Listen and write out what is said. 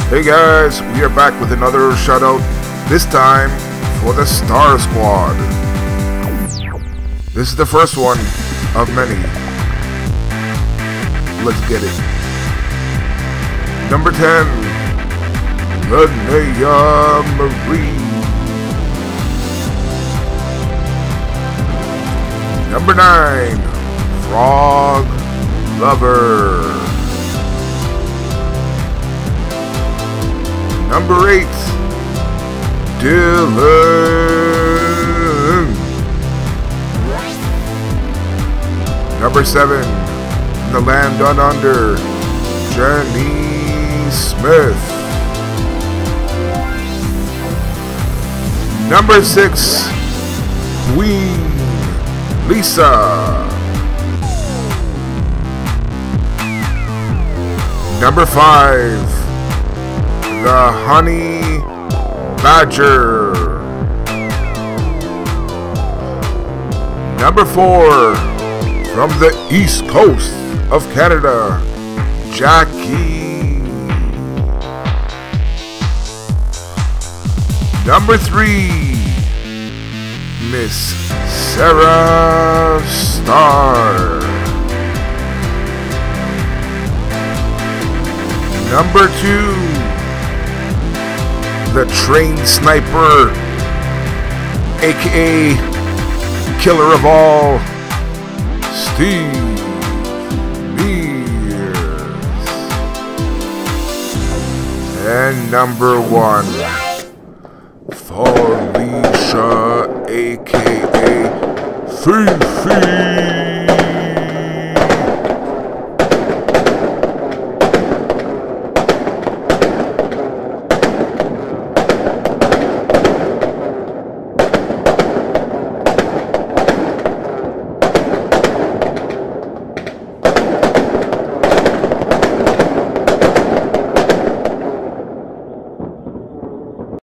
Hey guys, we are back with another shoutout, this time for the Star Squad. This is the first one of many. Let's get it. Number 10, Linnea Marie. Number 9, Frog Lover. Number 8, Dylan. Number 7, in the land down under, Jenny Smith. Number 6, Queen Lisa. Number 5, the Honey Badger. Number 4, from the East Coast of Canada, Jackie. Number 3, Miss Sarah Starr. Number 2, the trained sniper, aka killer of all, Steve Mears. And number 1, Felicia, aka Fifi.